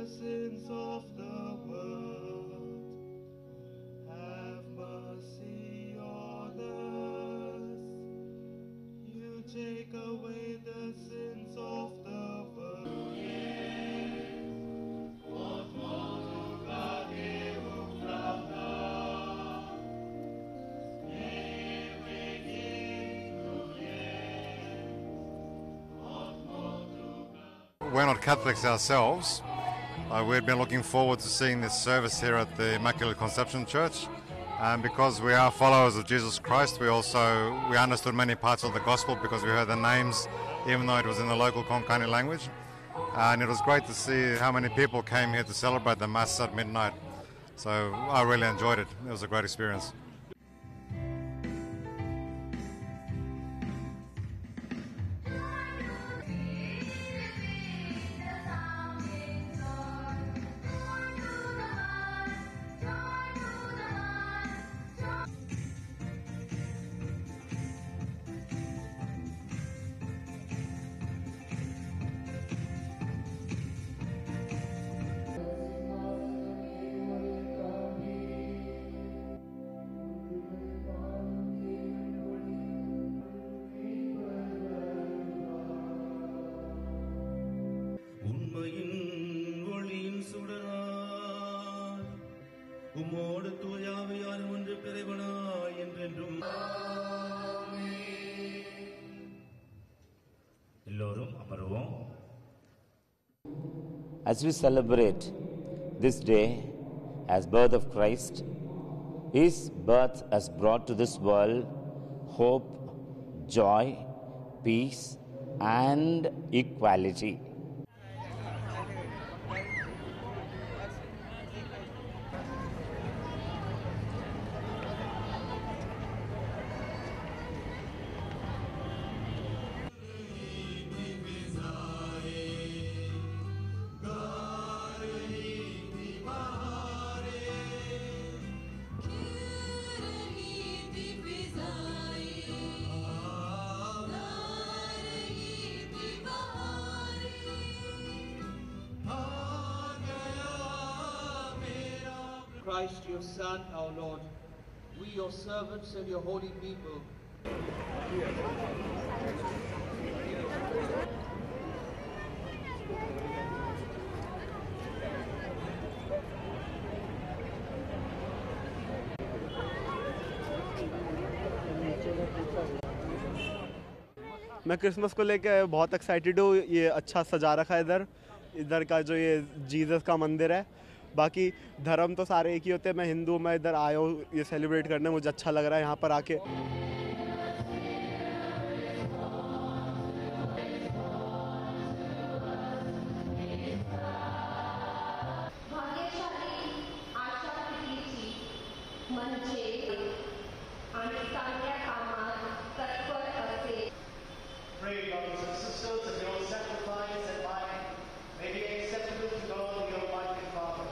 the sins of the world. Have mercy on us. You take away the sins of the world. We're not Catholics ourselves. We've been looking forward to seeing this service here at the Immaculate Conception Church. And because we are followers of Jesus Christ, we understood many parts of the gospel because we heard the names, even though it was in the local Konkani language. And it was great to see how many people came here to celebrate the Mass at midnight. So I really enjoyed it. It was a great experience. உம்மோடு தூயாவியார் ஒன்று பிறவனாய் என்றென்றும் எல்லோரும் அமருவோம். As we celebrate this day as birth of Christ, His birth has brought to this world hope, joy, peace, and equality. Christ, your Son, our Lord, we, your servants and your holy people, मैं Christmas को लेके बहुत excited हूँ। ये अच्छा सजा रखा है इधर का जो ये जीसस का मंदिर है। बाकी धर्म तो सारे एक ही होते हैं। मैं हिंदू, मैं इधर आया हूँ ये सेलिब्रेट करने, मुझे अच्छा लग रहा है यहाँ पर आके। Pray, brothers and sisters, that your sacrifice and mine may be acceptable to God, the Almighty Father.